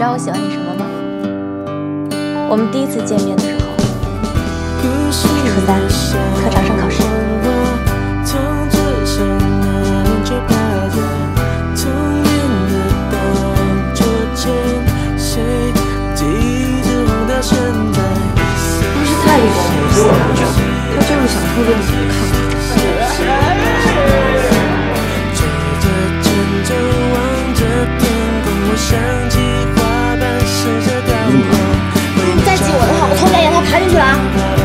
知道我喜欢你什么吗？我们第一次见面的时候，是初三课堂上考试。 不是太理解我的意思，他就是想偷着你去看。 你再挤我的话，我从你家檐头爬进去了啊！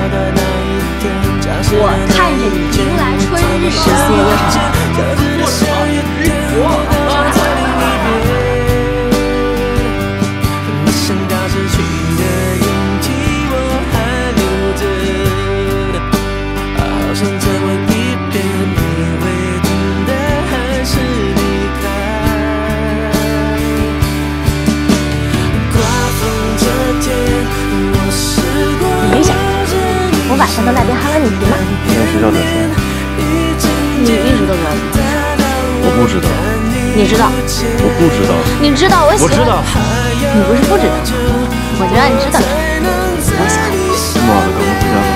我看着你迎来春日14月6我晚上到那边哈拉你皮吗？ 你在学校转学？ 你一直都在吗？ 我不知道。 你知道？ 我不知道。 你知道我喜欢？ 我知道。 你不是不知道吗？我就让你知道知道，我喜欢你。 这么晚了，赶快回家吧。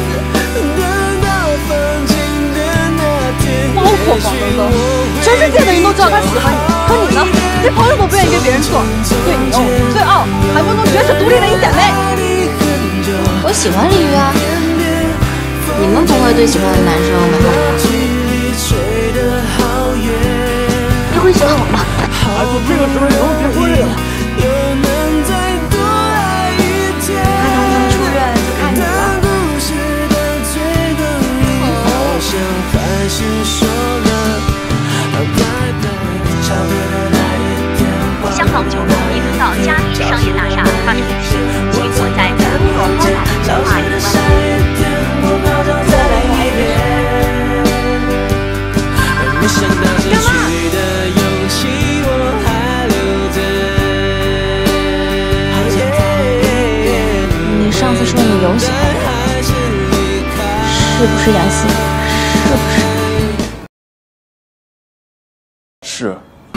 包括黄哥哥，全世界的人都知道他喜欢你，可你呢，连朋友都不愿意跟别人做，最牛、最傲，还不能绝世独立的一姐妹。 我喜欢李玉啊，你们不会对喜欢的男生没好处吧？你会喜欢我吗？ 孩子，这个时候你能结婚呀？ 他能不能出院就看你了。 香港九龙一层到嘉里商业大厦发生地震，起火在全国包揽文化有关。 你上次说你有喜欢的人，是不是杨希？是不是？ 是。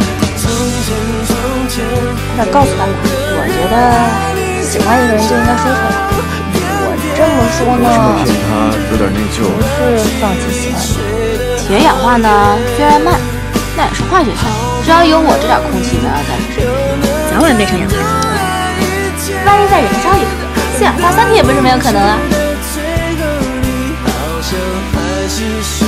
快点告诉爸爸，我觉得喜欢一个人就应该说出来。我这么说呢， 骗他有点内疚。 不是放弃喜欢你。铁氧化呢，虽然慢，那也是化学反应。只要有我这点空气围绕在你身边，早晚变成氧化剂。万一再燃烧一颗，四氧化三体也不是没有可能啊。